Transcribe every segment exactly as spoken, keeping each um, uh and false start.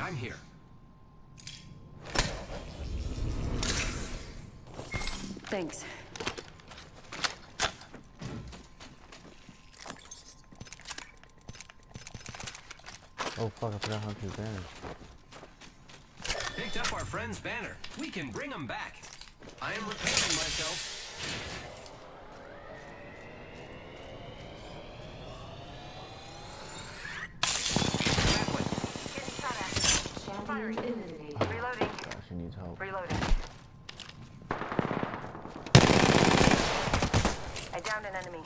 I'm here. Thanks. Oh fuck, I forgot how to do banner. Picked up our friend's banner. We can bring him back. I am repairing myself. Firing. Eliminated. Oh, Reloading. gosh, she needs help. Reloading. I downed an enemy.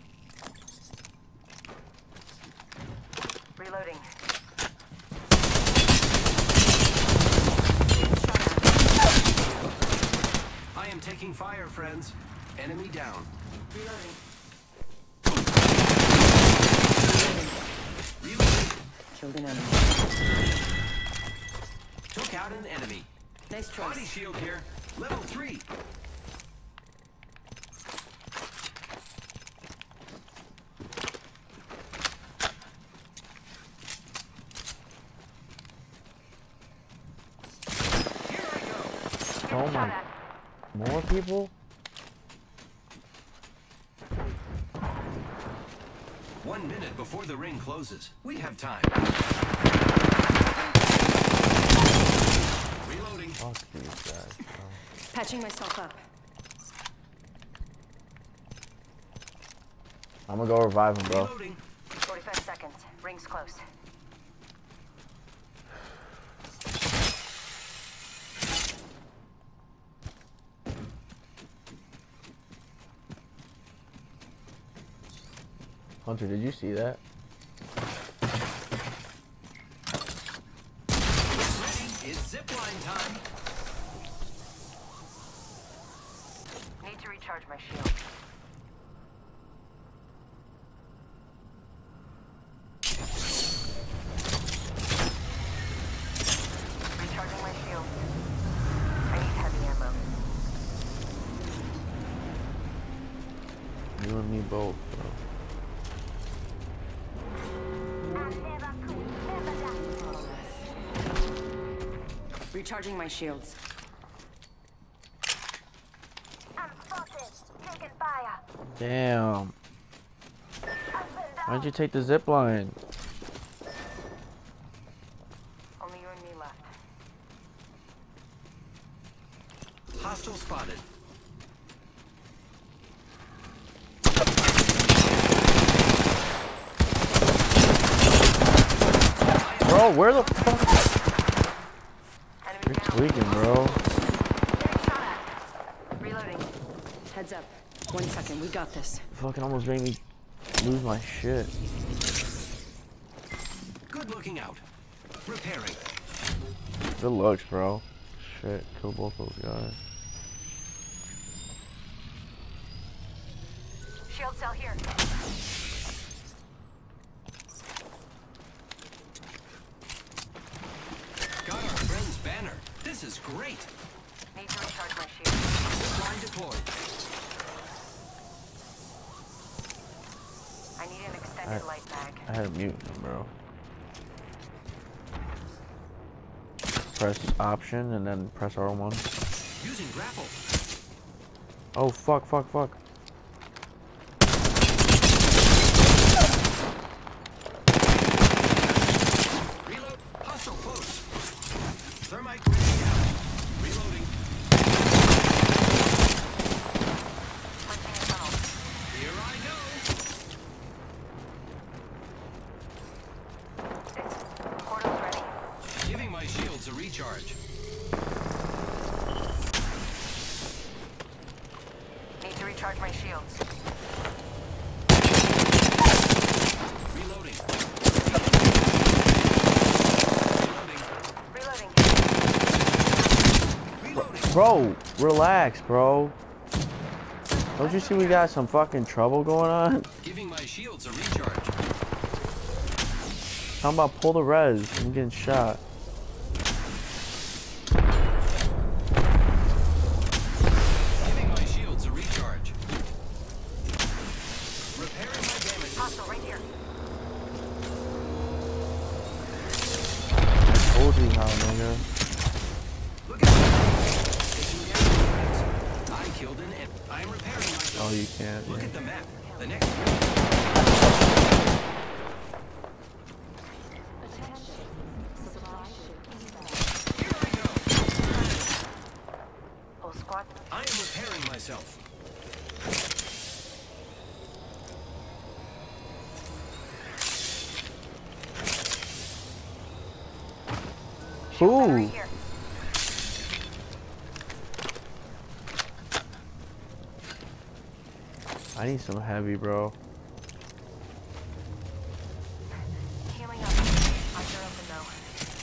Reloading. I am taking fire, friends. Enemy down. Reloading. Reloading. Killed an enemy. Took out an enemy. Nice Body trace. shield here. Level three. Here I go. Oh my. More people? One minute before the ring closes. We have time. Reloading. Fuck these guys, bro. Patching myself up. I'm gonna go revive him, bro. Reloading. forty-five seconds. Ring's close. Hunter, did you see that? Ready? It's zipline time. Need to recharge my shield. Recharging my shield. I need heavy ammo. You and me both, bro. Recharging my shields. I'm spotted. Taking fire. Damn. Why'd you take the zip line? Only you and me left. Hostile spotted. Bro, where the fuck? Enemy You're down. tweaking, bro. Getting shot at. Reloading. Heads up. One second. We got this. Fucking almost made me lose my shit. Good looking out. Repairing. Good looks, bro. Shit, kill both those guys. Shield cell here. Got our friend's banner. This is great. Need to recharge my shield. Line deployed. I need an extended I- light mag. I had to mute him, bro. Press option and then press R one. Using grapple. Oh, fuck, fuck, fuck. Reload. Hostile close. Thermite grenade out. Reloading. Punching a tunnel. Here I go. It's portal's ready. Giving my shields a recharge. Need to recharge my shields. Reloading. Reloading. Reloading. Reloading. Bro, relax, bro. Don't you see we got some fucking trouble going on? Giving my shields a recharge. How about pull the res? I'm getting shot. Giving my shields a recharge. Repairing my damage. Hostile right here. Told See how, nigga. Look at that. Taking damage, friends. I killed an enemy. I am repairing myself. Oh, you can't. Look Yeah. at the map. The next. Here I go. Whole squad. I am repairing myself. Ooh. Here. I need some heavy, bro. Healing up. Eyes are open though.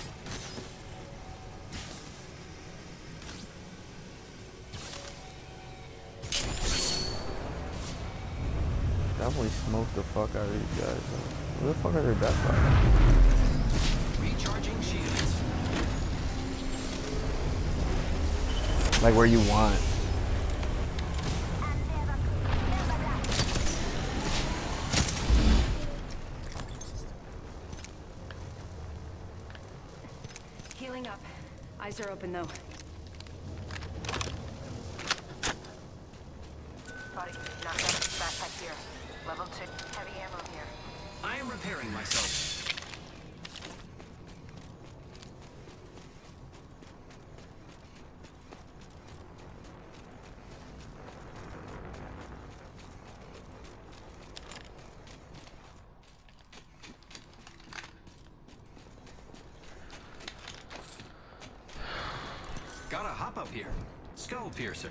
Definitely smoked the fuck out of these guys. Where the fuck are their death boxes? Recharging shields. Like where you want. Healing up. Eyes are open though. Body, knocked out. Backpack here. Level two. Heavy ammo here. I am repairing myself. Gotta hop up here. Skull piercer.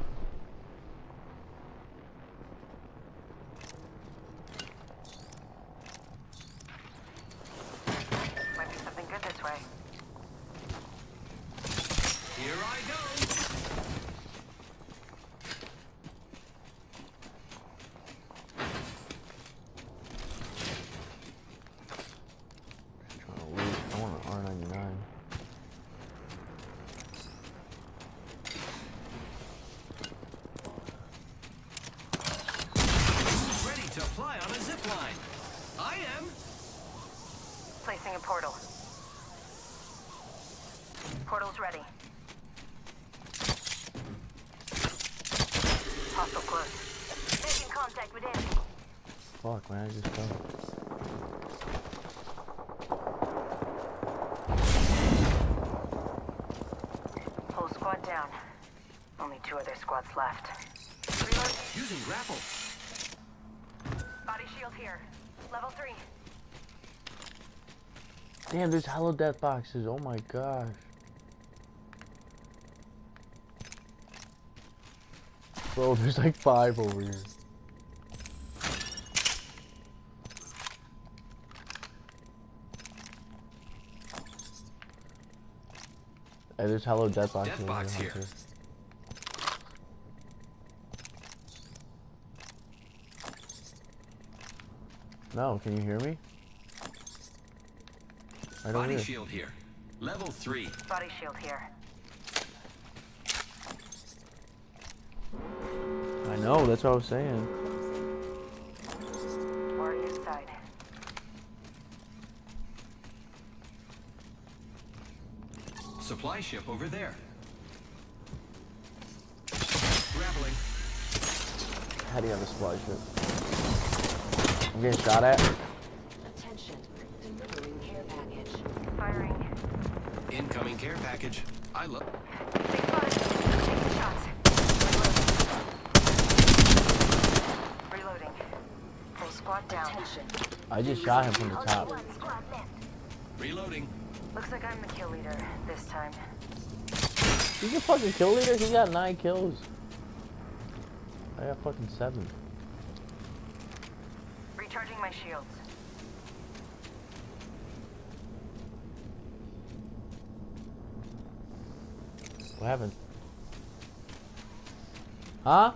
Might be something good this way. Here I go. Trying to loot. I want an R ninety-nine. Who's ready to fly on a zip line? I am. Placing a portal. Portal's ready. Hostile close. Making contact with enemy. Fuck, man, I just fell. Whole squad down. Only two other squads left. Reload. Using grapple. Body shield here. Level three. Damn, there's hollow death boxes. Oh my gosh. Bro, there's like five over here. Hey, there's hollow death boxes. Death box over here. Hunter. No, can you hear me? Right over Body here. shield here. Level three. Body shield here. I know, that's what I was saying. Warrior side. Supply ship over there. Grappling. How do you have a supply ship? I'm getting shot at. Attention, delivering care package. Firing. Incoming care package. I love. Take spotted. Taking shots. Reloading. Reloading. Full squad down. Attention, I just shot him from the top. One squad left. Reloading. Looks like I'm the kill leader this time. He's a fucking kill leader? He got nine kills. I got fucking seven. Recharging my shields. What happened? Huh?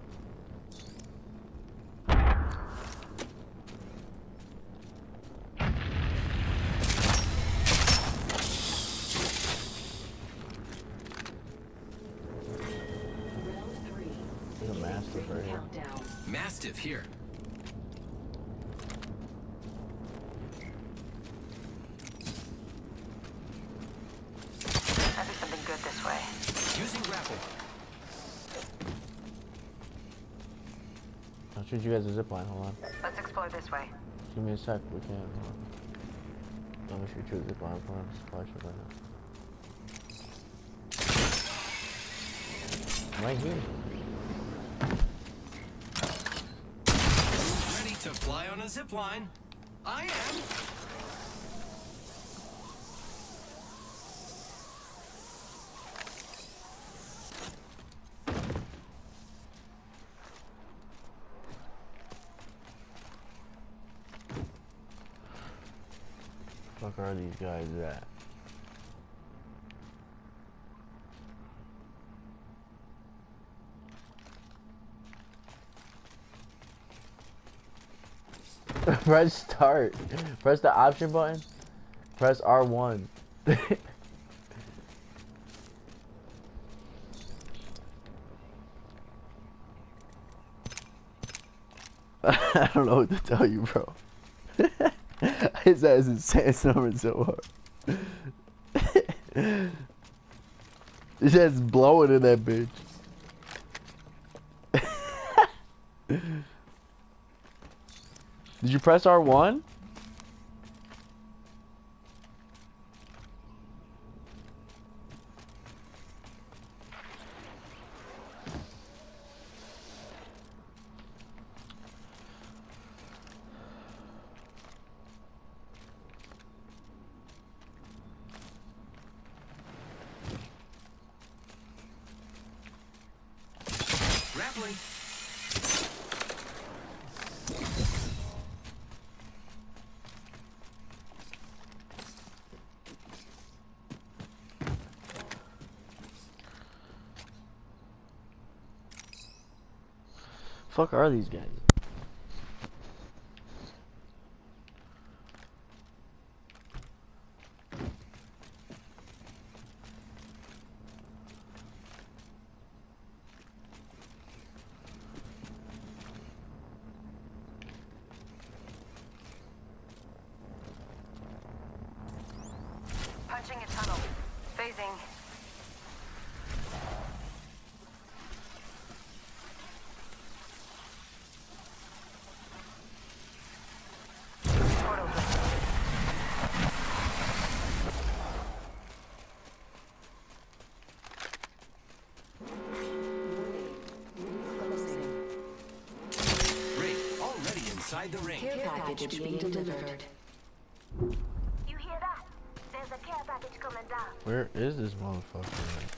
round three. There's a mastiff right here. Countdown. Mastiff here. shoot you guys a zip line. Hold on. Let's explore this way. Give me a sec. We can't. Hold on. Let me shoot you a zip line. Hold on. Supply ship right now. Right here. Ready to fly on a zip line? I am. Fuck are these guys at? Press start. Press the option button. Press R one. I don't know what to tell you, bro. His ass is sandstorming so hard. His ass is blowing in that bitch. Did you press R one? Grappling. Fuck are these guys? Punching a tunnel. Phasing. Portal. Closing. Ring already inside the ring. Care package being delivered. You hear that? There's a care package coming down. Where is this motherfucker at?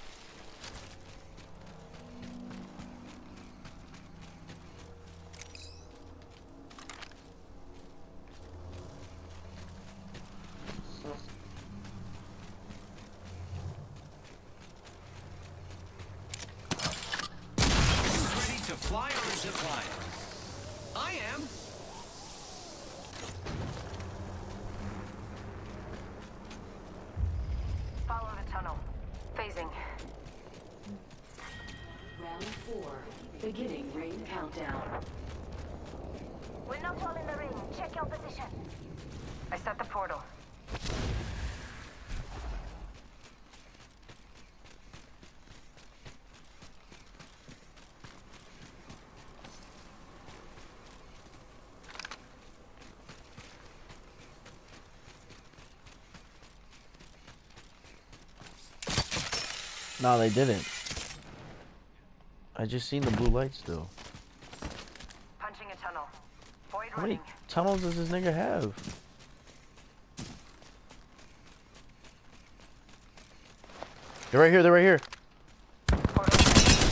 Ready to fly on a zip line? I am. Follow the tunnel. Phasing. Round four. Beginning ring countdown. We're not all in the ring. Check your position. I set the portal. No, they didn't. I just seen the blue light still. Punching a tunnel. Void How many running. tunnels does this nigga have? They're right here, they're right here. Portal.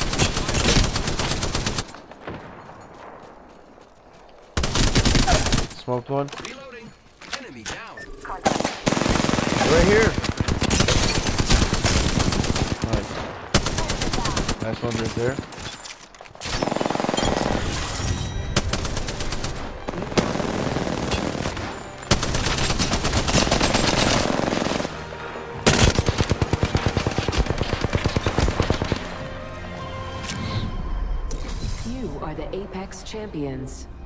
Smoked one. Reloading. Enemy down. Contact. They're right here. Nice. Nice one right there. You are the Apex champions.